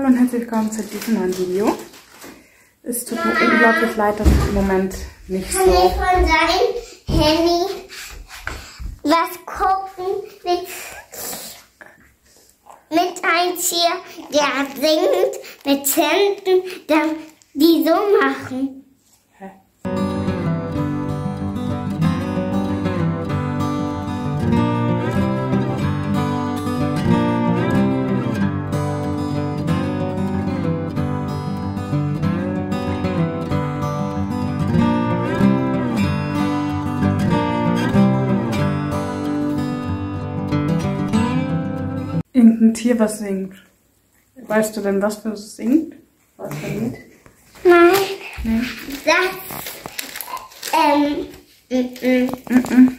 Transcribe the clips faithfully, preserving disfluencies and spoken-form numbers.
und herzlich willkommen zu diesem neuen Video. Es tut mir unglaublich leid, dass ich im Moment nicht so... Kann ich von seinem Handy was gucken mit, mit einem Tier, der singt, mit Händen, der, die so machen? Hä? Irgendein Tier, was singt. Weißt du denn, was für es singt? Was für ein Lied? Nein. Nee. Das, ähm, mm, mm. Mm-mm.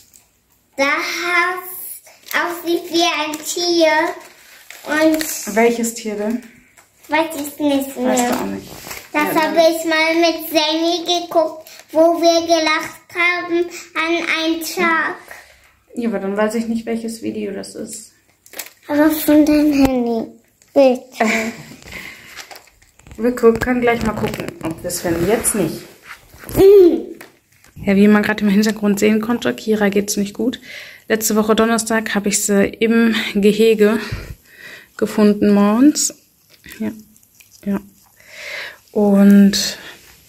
Das aussieht wie ein Tier und Welches Tier denn? weiß ich nicht mehr. Weißt du auch nicht. Das Ja, habe ich mal mit Sammy geguckt, wo wir gelacht haben an einem Tag. Ja, aber dann weiß ich nicht, welches Video das ist. Aber von deinem Handy. Bitte. Wir können gleich mal gucken, ob wir es finden. Jetzt nicht. Mm. Ja, wie man gerade im Hintergrund sehen konnte, Kira geht's nicht gut. Letzte Woche Donnerstag habe ich sie im Gehege gefunden morgens. Ja, ja. Und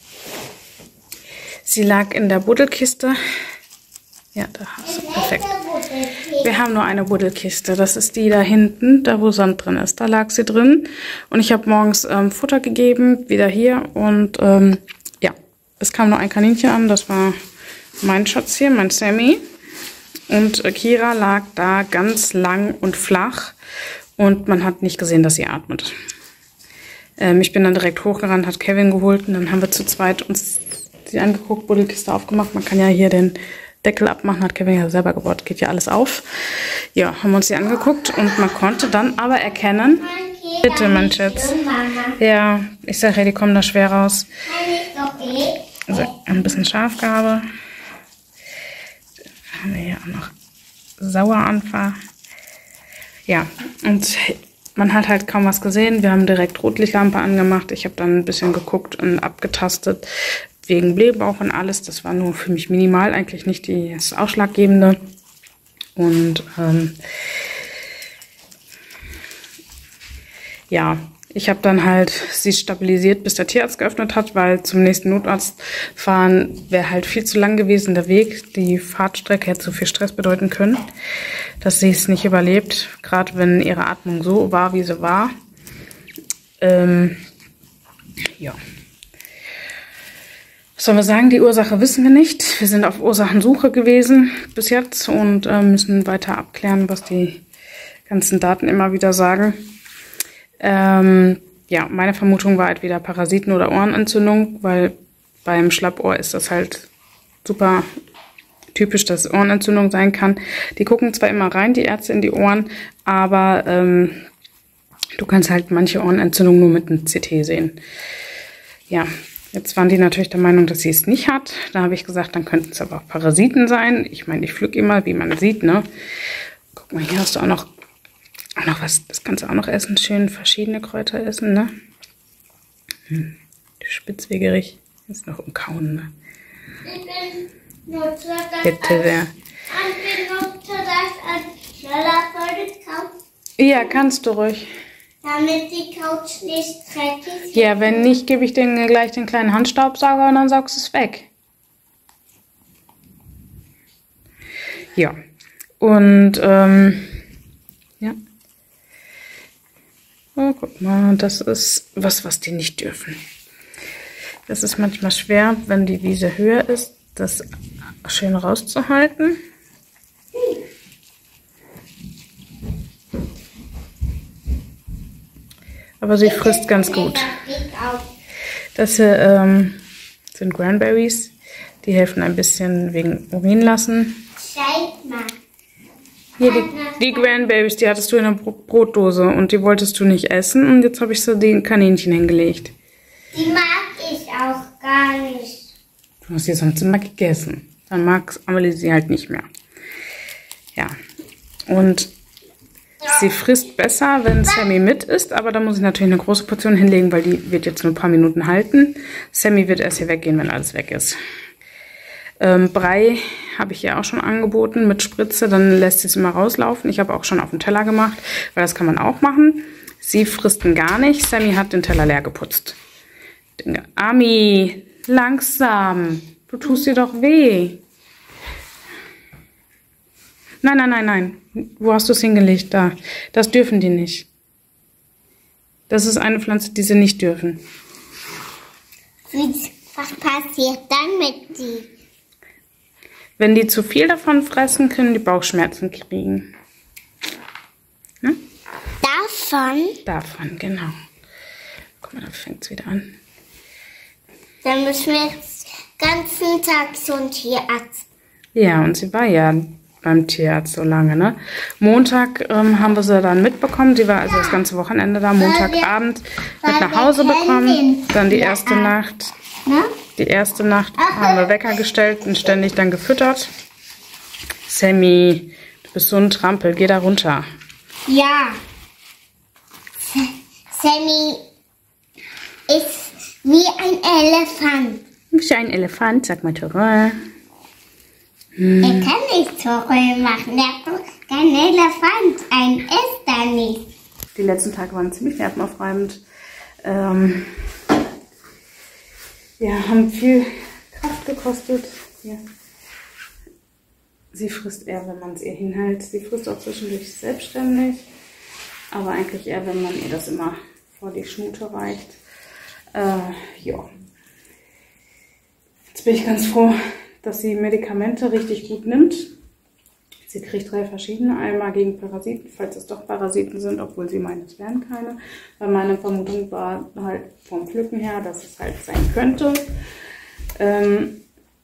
sie lag in der Buddelkiste. Ja, da hast du, perfekt. Wir haben nur eine Buddelkiste. Das ist die da hinten, da wo Sand drin ist. Da lag sie drin. Und ich habe morgens ähm, Futter gegeben, wieder hier. Und ähm, ja, es kam nur ein Kaninchen an. Das war mein Schatz hier, mein Sammy. Und äh, Kira lag da ganz lang und flach. Und man hat nicht gesehen, dass sie atmet. Ähm, ich bin dann direkt hochgerannt, hat Kevin geholt. Und dann haben wir zu zweit uns sie angeguckt, Buddelkiste aufgemacht. Man kann ja hier den Deckel abmachen, hat Kevin ja selber gebaut, geht ja alles auf. Ja, haben uns die angeguckt und man konnte dann aber erkennen, bitte, mein Schatz. Ja, ich sage ja, die kommen da schwer raus. Also ein bisschen Schafgarbe. Dann haben wir hier auch noch Saueranfer. Ja, und man hat halt kaum was gesehen. Wir haben direkt Rotlichtlampe angemacht. Ich habe dann ein bisschen geguckt und abgetastet. Wegen Blähbauch und alles, das war nur für mich minimal, eigentlich nicht das Ausschlaggebende. Und ähm, ja, ich habe dann halt sie stabilisiert, bis der Tierarzt geöffnet hat, weil zum nächsten Notarzt fahren wäre halt viel zu lang gewesen, der Weg. Die Fahrtstrecke hätte so viel Stress bedeuten können, dass sie es nicht überlebt, gerade wenn ihre Atmung so war, wie sie war. Ähm, ja. Was sollen wir sagen? Die Ursache wissen wir nicht. Wir sind auf Ursachensuche gewesen bis jetzt und äh, müssen weiter abklären, was die ganzen Daten immer wieder sagen. Ähm, ja, meine Vermutung war entweder Parasiten oder Ohrenentzündung, weil beim Schlappohr ist das halt super typisch, dass Ohrenentzündung sein kann. Die gucken zwar immer rein, die Ärzte, in die Ohren, aber ähm, du kannst halt manche Ohrenentzündungen nur mit einem C T sehen. Ja. Jetzt waren die natürlich der Meinung, dass sie es nicht hat. Da habe ich gesagt, dann könnten es aber auch Parasiten sein. Ich meine, ich pflück immer, wie man sieht, ne? Guck mal, hier hast du auch noch, auch noch was. Das kannst du auch noch essen. Schön verschiedene Kräuter essen, ne? Hm. Spitzwegerich ist noch im Kauen, ne? Ich bin nur zu das Bitte sehr. Ich bin nur zu das schneller vor der Couch. Ja, kannst du ruhig. Damit die Couch nicht dreckig ist. Ja, wenn nicht, gebe ich dir gleich den kleinen Handstaubsauger und dann saugst du es weg. Ja. Und, ähm, ja. Oh, guck mal, das ist was, was die nicht dürfen. Das ist manchmal schwer, wenn die Wiese höher ist, das schön rauszuhalten. Aber sie frisst ganz gut. Das hier ähm, sind Cranberries. Die helfen ein bisschen wegen Urin lassen. Zeig mal. Hier, die, die Cranberries, die hattest du in der Brotdose und die wolltest du nicht essen. Und jetzt habe ich so den Kaninchen hingelegt. Die mag ich auch gar nicht. Du hast sie sonst immer gegessen. Dann mag Amelie sie halt nicht mehr. Ja. Und Sie frisst besser, wenn Sammy mit ist, aber da muss ich natürlich eine große Portion hinlegen, weil die wird jetzt nur ein paar Minuten halten. Sammy wird erst hier weggehen, wenn alles weg ist. Ähm, Brei habe ich ja auch schon angeboten mit Spritze, dann lässt sie es immer rauslaufen. Ich habe auch schon auf den Teller gemacht, weil das kann man auch machen. Sie frisst ihn gar nicht. Sammy hat den Teller leer geputzt. Ami, langsam. Du tust dir doch weh. Nein, nein, nein, nein. Wo hast du es hingelegt? Da. Das dürfen die nicht. Das ist eine Pflanze, die sie nicht dürfen. Was passiert dann mit die? Wenn die zu viel davon fressen, können die Bauchschmerzen kriegen. Ne? Davon? Davon, genau. Guck mal, da fängt es wieder an. Dann müssen wir jetzt den ganzen Tag zum Tierarzt. Ja, und sie war ja beim Tierarzt so lange, ne? Montag ähm, haben wir sie dann mitbekommen. Sie war also das ganze Wochenende da. Montagabend mit nach Hause bekommen. Dann die erste Nacht. Die erste Nacht haben wir Wecker gestellt und ständig dann gefüttert. Sammy, du bist so ein Trampel. Geh da runter. Ja. Sammy ist wie ein Elefant. Wie ein Elefant, sag mal Terrain. Hm. Er kann nicht Terrain machen. Er ist kein Elefant. Ein ist er nicht. Die letzten Tage waren ziemlich nervenaufreibend. Ähm, ja, haben viel Kraft gekostet. Ja. Sie frisst eher, wenn man es ihr hinhält. Sie frisst auch zwischendurch selbstständig. Aber eigentlich eher, wenn man ihr das immer vor die Schnute reicht. Äh, ja. Jetzt bin ich ganz froh, dass sie Medikamente richtig gut nimmt. Sie kriegt drei verschiedene. Einmal gegen Parasiten, falls es doch Parasiten sind, obwohl sie meint, es wären keine. Weil meine Vermutung war halt vom Pflücken her, dass es halt sein könnte. Ähm,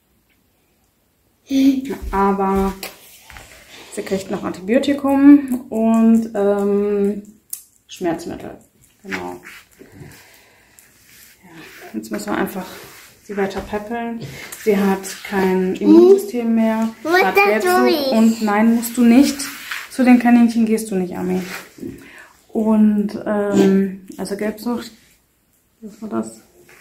aber sie kriegt noch Antibiotikum und ähm, Schmerzmittel. Genau. Ja, jetzt müssen wir einfach sie weiter peppeln. Sie hat kein Immunsystem mehr. Hat Gelbsucht und nein, musst du nicht. Zu den Kaninchen gehst du nicht, Ami. Und ähm, also Gelbsucht, was war das?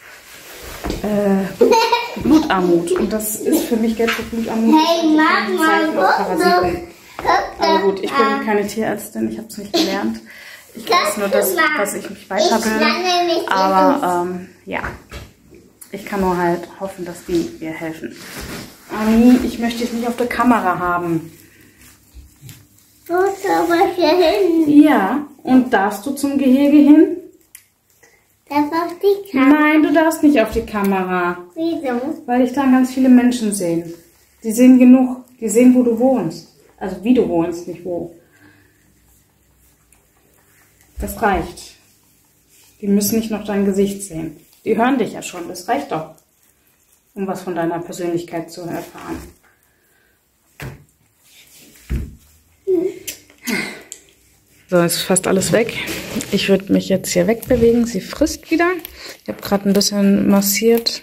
Äh, Blutarmut. Und das ist für mich Gelbsucht, Blutarmut. Hey, mach mal Parasiten. Aber gut, ich bin keine Tierärztin, ich habe es nicht gelernt. Ich weiß nur, dass, dass ich mich weiterbilde. Aber ähm, ja, ich kann nur halt hoffen, dass die mir helfen. Ami, ich möchte dich nicht auf der Kamera haben. Wo soll ich hier hin? Ja, und darfst du zum Gehege hin? Darf auf die Kamera? Nein, du darfst nicht auf die Kamera. Wieso? Weil ich da ganz viele Menschen sehen. Die sehen genug. Die sehen, wo du wohnst. Also wie du wohnst, nicht wo. Das reicht. Die müssen nicht noch dein Gesicht sehen. Die hören dich ja schon. Das reicht doch, um was von deiner Persönlichkeit zu erfahren. So, ist fast alles weg. Ich würde mich jetzt hier wegbewegen. Sie frisst wieder. Ich habe gerade ein bisschen massiert.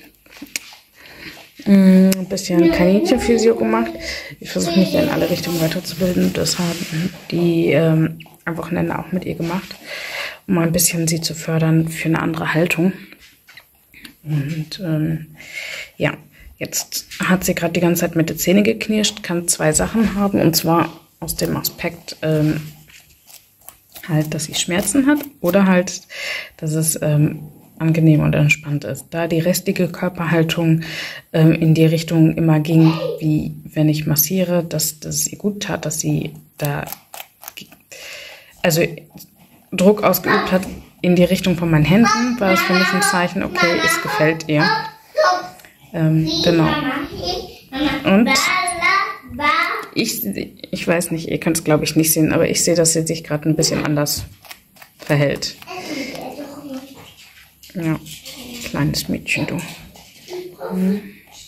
Ein bisschen Kaninchenphysio gemacht. Ich versuche mich in alle Richtungen weiterzubilden. Das haben die ähm, am Wochenende auch mit ihr gemacht, um mal ein bisschen sie zu fördern für eine andere Haltung. Und ähm, ja, jetzt hat sie gerade die ganze Zeit mit den Zähnen geknirscht, kann zwei Sachen haben. Und zwar aus dem Aspekt ähm, halt, dass sie Schmerzen hat oder halt, dass es ähm, angenehm und entspannt ist. Da die restliche Körperhaltung ähm, in die Richtung immer ging, wie wenn ich massiere, dass, dass es ihr gut tat, dass sie da also Druck ausgeübt hat in die Richtung von meinen Händen, war das für mich ein Zeichen, okay, es gefällt ihr. Ähm, genau. Und ich, ich weiß nicht, ihr könnt es glaube ich nicht sehen, aber ich sehe, dass sie sich gerade ein bisschen anders verhält. Ja, kleines Mädchen, du. Mhm.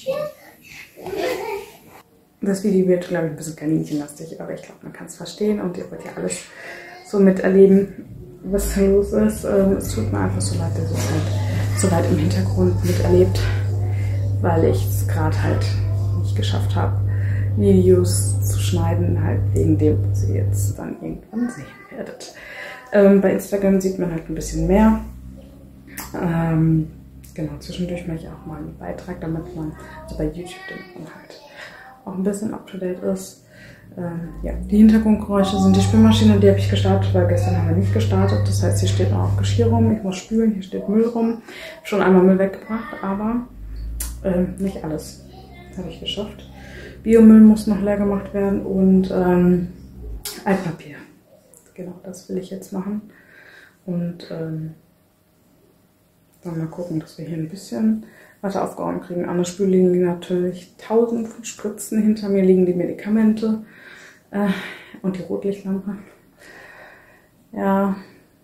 Das Video wird, glaube ich, ein bisschen kaninchenlastig, aber ich glaube, man kann es verstehen und ihr wollt ja alles so miterleben, was los ist. Ähm, es tut mir einfach so leid, dass es halt so weit im Hintergrund miterlebt, weil ich es gerade halt nicht geschafft habe, Videos zu schneiden, halt wegen dem, was sie jetzt dann irgendwann sehen. werdet. Ähm, bei Instagram sieht man halt ein bisschen mehr. Ähm, genau, zwischendurch mache ich auch mal einen Beitrag, damit man, also bei YouTube, damit man halt auch ein bisschen up to date ist. Ähm, ja, die Hintergrundgeräusche sind die Spülmaschine, die habe ich gestartet, weil gestern haben wir nicht gestartet. Das heißt, hier steht noch auch Geschirr rum, ich muss spülen, hier steht Müll rum. Schon einmal Müll weggebracht, aber ähm, nicht alles habe ich geschafft. Biomüll muss noch leer gemacht werden und ähm, Altpapier. Genau, das will ich jetzt machen. Und ähm, dann mal gucken, dass wir hier ein bisschen weiter aufgeräumt kriegen. An der Spül liegen natürlich tausend von Spritzen. Hinter mir liegen die Medikamente äh, und die Rotlichtlampe. Ja.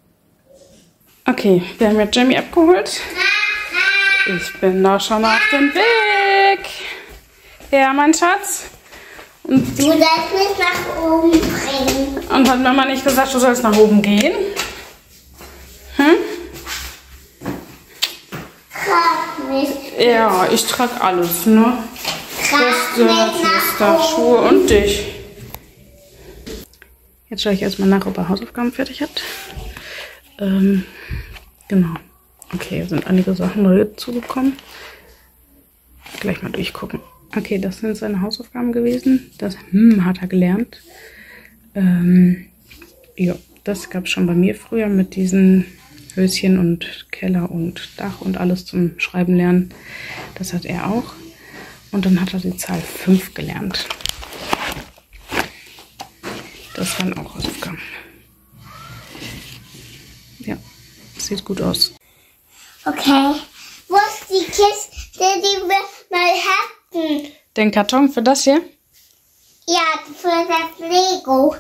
Okay, wir haben jetzt Jamie abgeholt. Ich bin da schon auf dem Weg. Ja, mein Schatz. Und du sollst mich nach oben bringen. Und hat Mama nicht gesagt, du sollst nach oben gehen? Hm? Trag mich. Ja, ich trage alles, ne? Trag mich nach oben. Schuhe und dich. Jetzt schaue ich erstmal nach, ob er Hausaufgaben fertig hat. Ähm, genau. Okay, sind einige Sachen neu dazugekommen. Gleich mal durchgucken. Okay, das sind seine Hausaufgaben gewesen. Das hm, hat er gelernt. Ähm, ja, das gab es schon bei mir früher mit diesen Höschen und Keller und Dach und alles zum Schreiben lernen. Das hat er auch. Und dann hat er die Zahl fünf gelernt. Das waren auch Hausaufgaben. Ja, sieht gut aus. Okay, wo ist die Kiste, die wir mal hatten? Den Karton für das hier? Ja, für das Lego.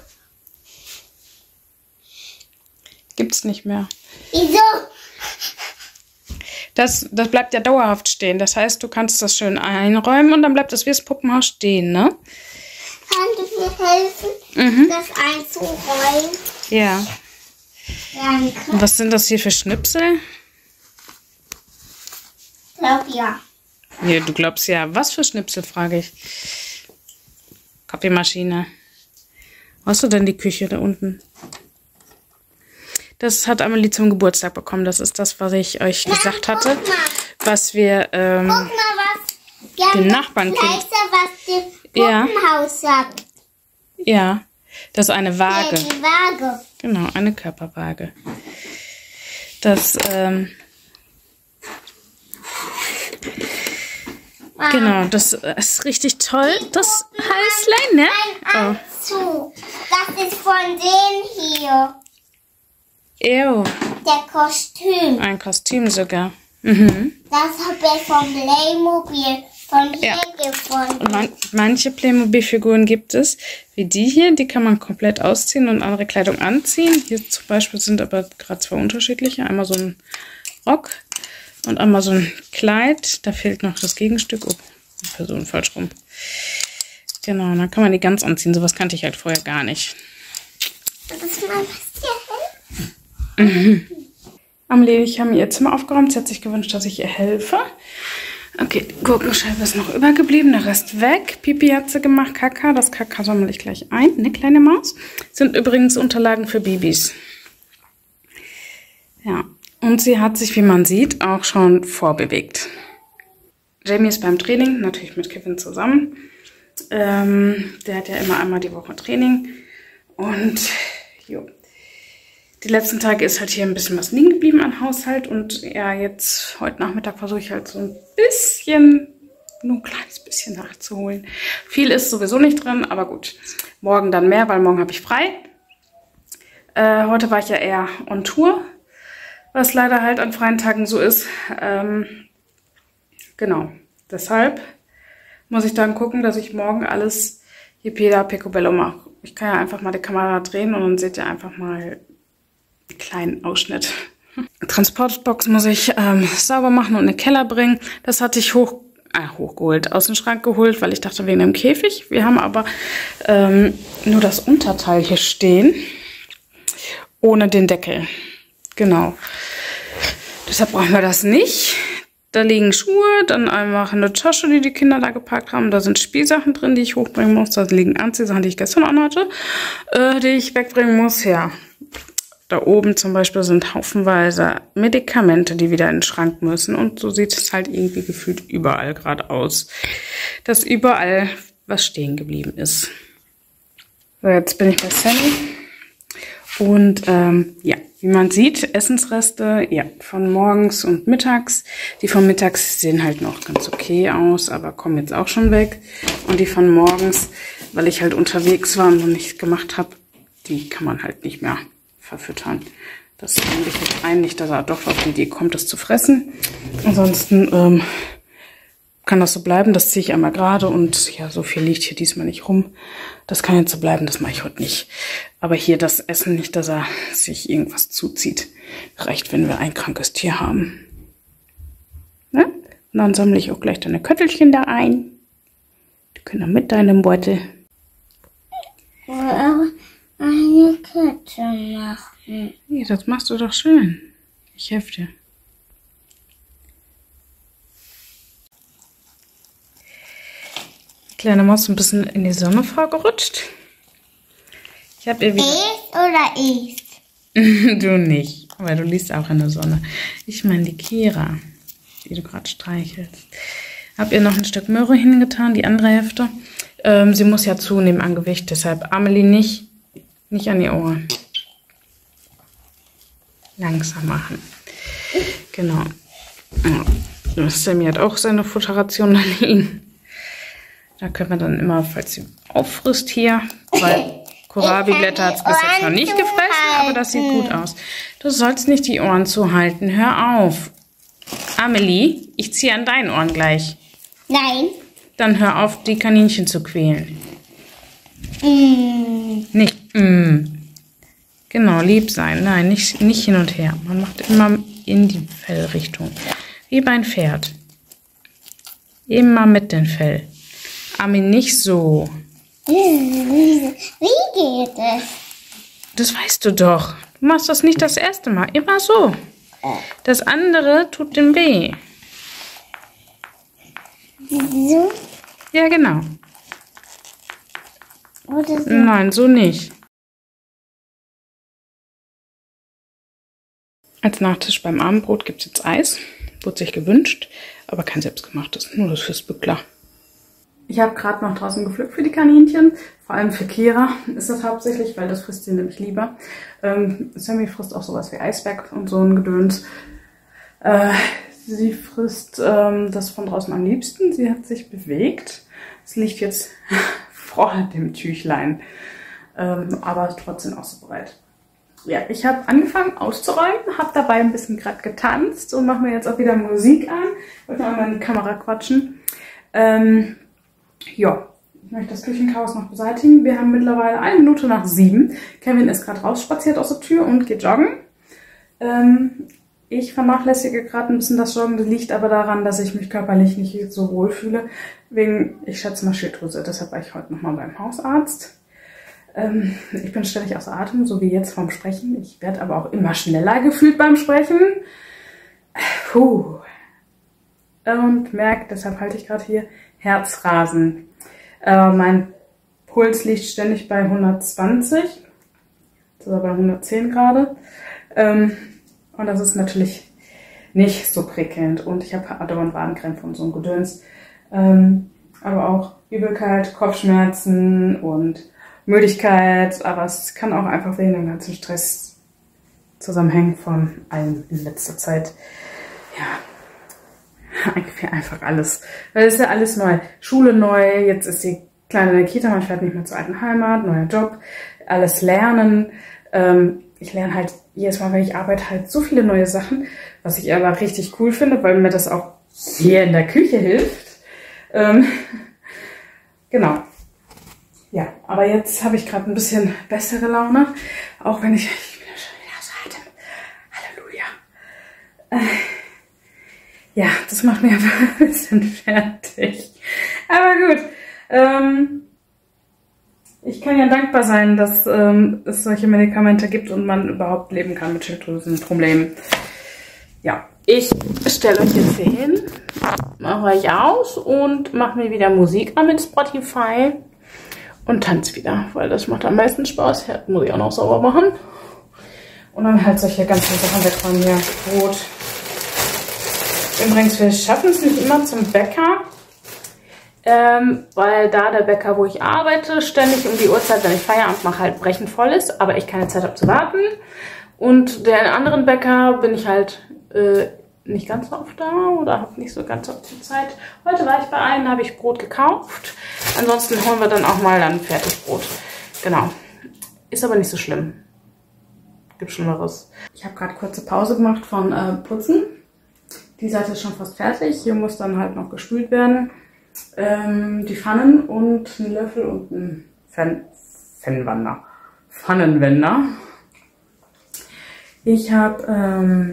Gibt's nicht mehr. Wieso? Das, das bleibt ja dauerhaft stehen. Das heißt, du kannst das schön einräumen und dann bleibt das wie das Puppenhaus stehen, ne? Kannst du mir helfen, Mhm. das einzuräumen? Ja. Danke. Und was sind das hier für Schnipsel? Ich glaube ja. Nee, du glaubst ja. Was für Schnipsel, frage ich. Kaffeemaschine. Wo hast du denn die Küche da unten? Das hat Amelie zum Geburtstag bekommen. Das ist das, was ich euch Nein, gesagt guck hatte. mal. Was wir ähm, Guck mal, was wir haben den das Nachbarn Gleiche, was die Ja. Puppenhaus sagt. ja, das ist eine Waage. Ja, die Waage. Genau, eine Körperwaage. Das, ähm, Wow. genau, das ist richtig toll. Das Häuslein, ne? Ein Oh. Anzug. Das ist von denen hier. Ew, Der Kostüm. ein Kostüm sogar. Mhm. Das habe ich von Playmobil von hier Ja. gefunden. Und man, manche Playmobil-Figuren gibt es, wie die hier, die kann man komplett ausziehen und andere Kleidung anziehen. Hier zum Beispiel sind aber gerade zwei unterschiedliche. Einmal so ein Rock und einmal so ein Kleid. Da fehlt noch das Gegenstück. Oh, die Person falsch rum. Genau, und dann kann man die ganz anziehen. Sowas kannte ich halt vorher gar nicht. Das ist mal was hier helfen. Amelie, ich habe ihr Zimmer aufgeräumt. Sie hat sich gewünscht, dass ich ihr helfe. Okay, die Gurkenscheibe ist noch übergeblieben, der Rest weg. Pipi hat sie gemacht, Kaka. Das Kaka sammle ich gleich ein, ne, kleine Maus. Sind übrigens Unterlagen für Babys. Ja, und sie hat sich, wie man sieht, auch schon vorbewegt. Jamie ist beim Training, natürlich mit Kevin zusammen. Ähm, der hat ja immer einmal die Woche Training. Und jo. Die letzten Tage ist halt hier ein bisschen was liegen geblieben an Haushalt. Und ja, jetzt heute Nachmittag versuche ich halt so ein bisschen, nur ein kleines bisschen nachzuholen. Viel ist sowieso nicht drin, aber gut. Morgen dann mehr, weil morgen habe ich frei. Äh, heute war ich ja eher on Tour, was leider halt an freien Tagen so ist. Ähm, genau, deshalb muss ich dann gucken, dass ich morgen alles hier Pieda Picobello mache. Ich kann ja einfach mal die Kamera drehen und dann seht ihr einfach mal einen kleinen Ausschnitt. Transportbox muss ich ähm, sauber machen und in den Keller bringen. Das hatte ich hoch, äh, hochgeholt, aus dem Schrank geholt, weil ich dachte wegen dem Käfig. Wir haben aber ähm, nur das Unterteil hier stehen, ohne den Deckel. Genau. Deshalb brauchen wir das nicht. Da liegen Schuhe, dann einfach eine Tasche, die die Kinder da gepackt haben. Da sind Spielsachen drin, die ich hochbringen muss. Da liegen Anziehsachen, die ich gestern anhatte, äh, die ich wegbringen muss. Ja, da oben zum Beispiel sind haufenweise Medikamente, die wieder in den Schrank müssen. Und so sieht es halt irgendwie gefühlt überall gerade aus. Dass überall was stehen geblieben ist. So, jetzt bin ich bei Sammy. Und ähm, ja, wie man sieht, Essensreste, ja, von morgens und mittags. Die von mittags sehen halt noch ganz okay aus, aber kommen jetzt auch schon weg. Und die von morgens, weil ich halt unterwegs war und noch nichts gemacht habe, die kann man halt nicht mehr verfüttern. Das denke ich jetzt ein, nicht, dass er doch auf die Idee kommt, das zu fressen. Ansonsten ähm, kann das so bleiben. Das ziehe ich einmal gerade und ja, so viel liegt hier diesmal nicht rum. Das kann jetzt so bleiben, das mache ich heute nicht. Aber hier das Essen nicht, dass er sich irgendwas zuzieht. Reicht, wenn wir ein krankes Tier haben. Ne? Und dann sammle ich auch gleich deine Köttelchen da ein. Die können dann mit deinem Beutel. Eine Kette machen. Ja, das machst du doch schön. Ich helfe dir. Kleine Maus ein bisschen in die Sonne vorgerutscht. Ich habe ihr wieder... Ich oder ich? Du nicht, weil du liest auch in der Sonne. Ich meine die Kira, die du gerade streichelst. Habe ihr noch ein Stück Möhre hingetan, die andere Hälfte. Ähm, sie muss ja zunehmen an Gewicht, deshalb Amelie nicht, nicht an die Ohren. Langsam machen. Genau. Ja. Sammy hat auch seine Futterration an ihn. Da können wir dann immer, falls sie auffrisst hier, weil Kohlrabi-Blätter hat es bis jetzt noch nicht gefressen, aber das sieht gut aus. Du sollst nicht die Ohren zuhalten, hör auf. Amelie, ich ziehe an deinen Ohren gleich. Nein. Dann hör auf, die Kaninchen zu quälen. Mm. Nicht, mm. Genau, lieb sein. Nein, nicht, nicht hin und her. Man macht immer in die Fellrichtung. Wie bei einem Pferd. Immer mit dem Fell. Ami, nicht so. Wie geht es? Das weißt du doch. Du machst das nicht das erste Mal. Immer so. Das andere tut dem weh. So? Ja, genau. Oder so? Nein, so nicht. Als Nachtisch beim Abendbrot gibt es jetzt Eis. Wurde sich gewünscht, aber kein selbstgemachtes. Nur das fürs Bückler. Ich habe gerade noch draußen gepflückt für die Kaninchen. Vor allem für Kira ist das hauptsächlich, weil das frisst sie nämlich lieber. Ähm, Sammy frisst auch sowas wie Eisberg und so ein Gedöns. Äh, sie frisst ähm, das von draußen am liebsten. Sie hat sich bewegt. Es liegt jetzt vor dem Tüchlein. Ähm, aber trotzdem auch so bereit. Ja, ich habe angefangen auszuräumen, habe dabei ein bisschen gerade getanzt und mache mir jetzt auch wieder Musik an. Ich wollte mal in die Kamera quatschen. Ähm, ja, ich möchte das Küchenchaos noch beseitigen. Wir haben mittlerweile eine Minute nach sieben. Kevin ist gerade rausspaziert aus der Tür und geht joggen. Ähm, ich vernachlässige gerade ein bisschen das Joggen. Das liegt aber daran, dass ich mich körperlich nicht so wohl fühle. Wegen, ich schätze mal, Schilddrüse. Deshalb war ich heute nochmal beim Hausarzt. Ähm, ich bin ständig außer Atem, so wie jetzt vom Sprechen. Ich werde aber auch immer schneller gefühlt beim Sprechen. Puh. Und merke, deshalb halte ich gerade hier Herzrasen. Äh, mein Puls liegt ständig bei hundertzwanzig. Das ist aber bei hundertzehn gerade. Ähm, und das ist natürlich nicht so prickelnd. Und ich habe andauernd Wadenkrämpfe und so ein Gedöns. Ähm, aber auch Übelkeit, Kopfschmerzen und Müdigkeit. Aber es kann auch einfach wegen dem ganzen Stress zusammenhängen von allem in letzter Zeit. Ja. Eigentlich einfach alles. Weil es ist ja alles neu. Schule neu, jetzt ist die Kleine in der Kita, man fährt nicht mehr zur alten Heimat, neuer Job, alles lernen. Ähm, ich lerne halt jedes Mal, wenn ich arbeite, halt so viele neue Sachen, was ich aber richtig cool finde, weil mir das auch hier in der Küche hilft. Ähm, genau. Ja, aber jetzt habe ich gerade ein bisschen bessere Laune, auch wenn ich, ich bin ja schon wieder außer Atem. Halleluja. Äh, Ja, das macht mir aber ein bisschen fertig. Aber gut. Ähm, ich kann ja dankbar sein, dass ähm, es solche Medikamente gibt und man überhaupt leben kann mit Schilddrüsenproblemen. Ja, ich stelle euch jetzt hier hin, mache euch aus und mache mir wieder Musik an mit Spotify und tanze wieder, weil das macht am meisten Spaß. Ja, muss ich auch noch sauber machen. Und dann halt solche ganzen Sachen wegräumen hier. Brot. Übrigens, wir schaffen es nicht immer zum Bäcker. Ähm, weil da der Bäcker, wo ich arbeite, ständig um die Uhrzeit, wenn ich Feierabend mache, halt brechend voll ist, aber ich keine Zeit habe zu warten. Und der anderen Bäcker bin ich halt äh, nicht ganz so oft da oder habe nicht so ganz so oft die Zeit. Heute war ich bei einem, habe ich Brot gekauft. Ansonsten holen wir dann auch mal dann Fertigbrot. Genau. Ist aber nicht so schlimm. Gibt Schlimmeres. Ich habe gerade kurze Pause gemacht von äh, Putzen. Die Seite ist schon fast fertig. Hier muss dann halt noch gespült werden. Ähm, die Pfannen und ein Löffel und ein Pfann Pfannenwender. Pfannenwender. Ich habe ähm,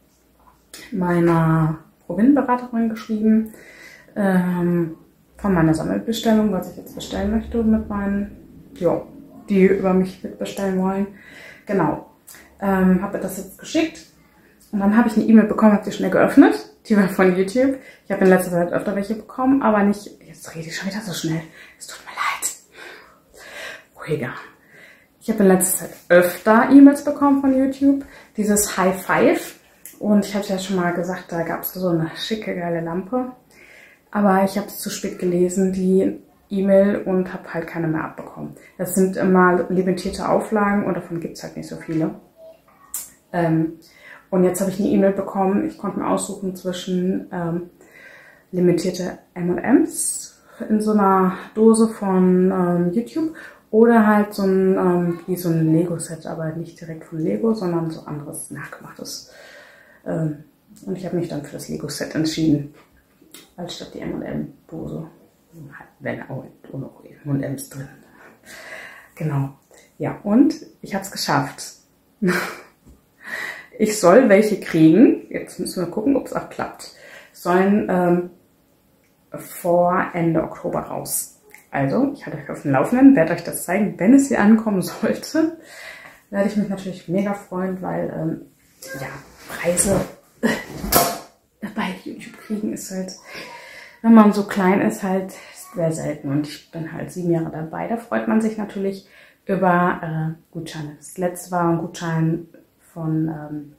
meiner Provinberaterin geschrieben ähm, von meiner Sammelbestellung, was ich jetzt bestellen möchte mit meinen, jo, die über mich mitbestellen wollen. Genau. Ähm, habe das jetzt geschickt und dann habe ich eine E-Mail bekommen, habe sie schnell geöffnet. Die war von YouTube. Ich habe in letzter Zeit öfter welche bekommen, aber nicht... Jetzt rede ich schon wieder so schnell. Es tut mir leid. Ruhiger. Ich habe in letzter Zeit öfter E-Mails bekommen von YouTube. Dieses High Five. Und ich hatte ja schon mal gesagt, da gab es so eine schicke, geile Lampe. Aber ich habe es zu spät gelesen, die E-Mail, und habe halt keine mehr abbekommen. Das sind immer limitierte Auflagen und davon gibt es halt nicht so viele. Ähm... Und jetzt habe ich eine E-Mail bekommen, ich konnte mir aussuchen zwischen ähm, limitierte M und M's in so einer Dose von ähm, YouTube oder halt so ein, ähm, wie so ein Lego-Set, aber nicht direkt von Lego, sondern so anderes nachgemachtes. Ähm, und ich habe mich dann für das Lego-Set entschieden, als statt die M und M-Dose. Wenn auch ohne M und M's drin. Genau. Ja, und ich habe es geschafft. Ich soll welche kriegen. Jetzt müssen wir gucken, ob es auch klappt. Sollen ähm, vor Ende Oktober raus. Also, ich halte euch auf dem Laufenden, werde euch das zeigen, wenn es hier ankommen sollte. Werde ich mich natürlich mega freuen, weil, ähm, ja, Preise bei YouTube kriegen ist halt, wenn man so klein ist, halt sehr selten. Und ich bin halt sieben Jahre dabei. Da freut man sich natürlich über äh, Gutscheine. Das letzte war ein Gutschein von ähm,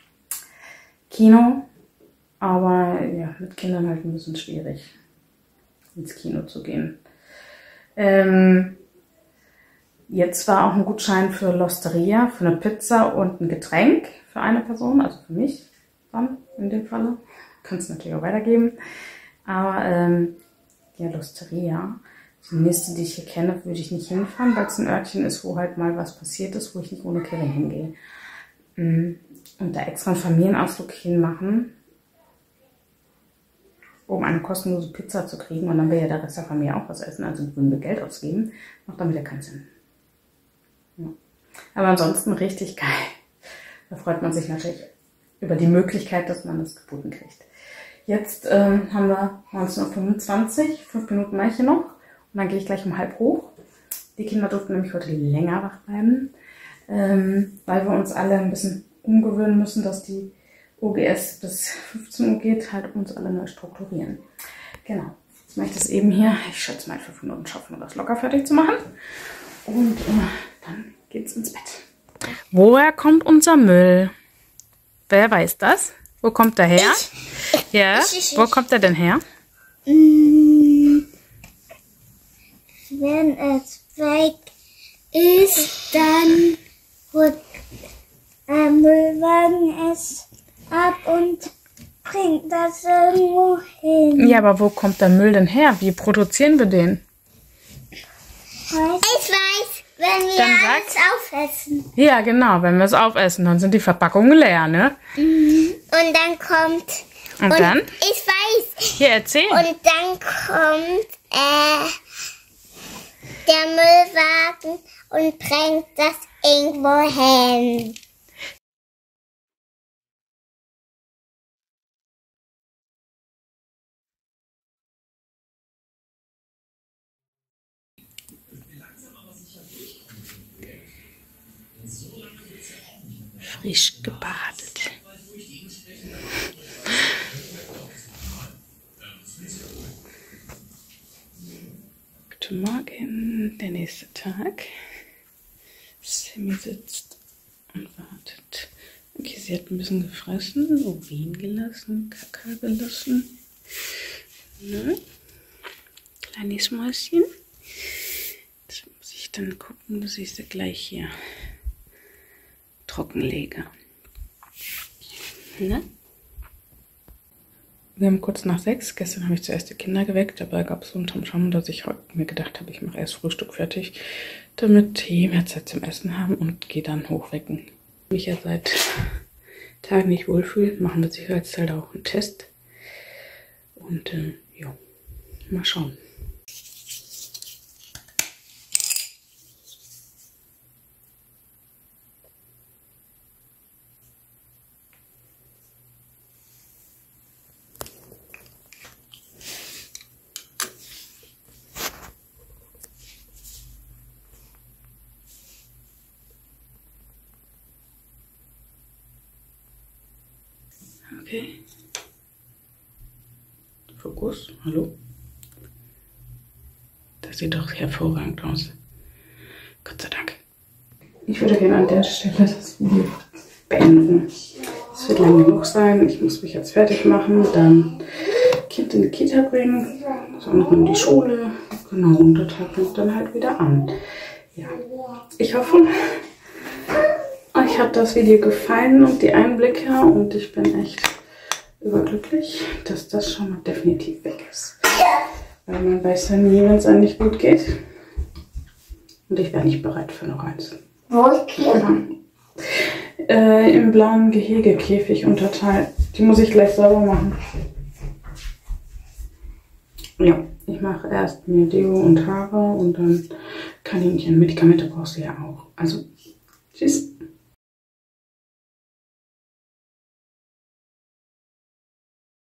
Kino, aber ja, mit Kindern halt ein bisschen schwierig, ins Kino zu gehen. Ähm, jetzt war auch ein Gutschein für L'Osteria, für eine Pizza und ein Getränk für eine Person, also für mich dann in dem Falle. Kann es natürlich auch weitergeben. Aber ähm, ja, L'Osteria, die nächste, die ich hier kenne, würde ich nicht hinfahren, weil es ein Örtchen ist, wo halt mal was passiert ist, wo ich nicht ohne Kevin hingehe. Und da extra einen Familienausflug hinmachen, um eine kostenlose Pizza zu kriegen, und dann will ja der Rest der Familie auch was essen, also würden wir Geld ausgeben, macht dann wieder keinen Sinn. Ja. Aber ansonsten richtig geil. Da freut man sich natürlich über die Möglichkeit, dass man das geboten kriegt. Jetzt ähm, haben wir neunzehn Uhr fünfundzwanzig, fünf Minuten mache ich hier noch, und dann gehe ich gleich um halb hoch. Die Kinder durften nämlich heute länger wach bleiben. Ähm, weil wir uns alle ein bisschen umgewöhnen müssen, dass die O G S bis fünfzehn Uhr geht, halt uns alle neu strukturieren. Genau. Jetzt mache ich das eben hier. Ich schätze mal, in fünf Minuten schaffen wir das locker fertig zu machen. Und äh, dann geht's ins Bett. Woher kommt unser Müll? Wer weiß das? Wo kommt der her? Ich. Ja, ich, ich, wo ich. kommt der denn her? Wenn es weg ist, dann holt der Müllwagen es ab und bringt das irgendwo hin. Ja, aber wo kommt der Müll denn her? Wie produzieren wir den? Ich weiß, wenn wir dann alles aufessen. Ja, genau, wenn wir es aufessen, dann sind die Verpackungen leer, ne? Mhm. Und dann kommt... Und, und dann? Ich weiß. Hier, erzähl. Und dann kommt äh, der Müllwagen und bringt das irgendwo hin. Frisch gebadet. Guten Morgen, der nächste Tag. Sammy sitzt und wartet. Okay, sie hat ein bisschen gefressen, Urin gelassen, Kaka gelassen. Ne? Kleines Mäuschen. Jetzt muss ich dann gucken, dass ich sie gleich hier trocken lege. Ne? Wir haben kurz nach sechs. Gestern habe ich zuerst die Kinder geweckt. Dabei gab es so einen Tamtam, dass ich heute mir gedacht habe, ich mache erst Frühstück fertig, damit die mehr Zeit zum Essen haben und gehe dann hochwecken. Wenn ich mich ja seit Tagen nicht wohlfühle, machen wir sicherheitshalber auch einen Test. Und äh, ja, mal schauen. Okay. Fokus, hallo. Das sieht doch hervorragend aus. Gott sei Dank. Ich würde gerne an der Stelle das Video beenden. Es wird lang genug sein. Ich muss mich jetzt fertig machen, dann Kind in die Kita bringen, das andere in die Schule. Genau, und der Tag fängt dann halt wieder an. Ja. Ich hoffe, euch hat das Video gefallen und die Einblicke und ich bin echt überglücklich, dass das schon mal definitiv weg ist. Weil man weiß ja nie, wenn es einem nicht gut geht. Und ich wäre nicht bereit für noch eins. Wo ist Käfer? Äh, im blauen Gehegekäfig unterteilt. Die muss ich gleich sauber machen. Ja, ich mache erst mir Deo und Haare und dann kann ich mich an Medikamente brauchst du ja auch. Also, tschüss.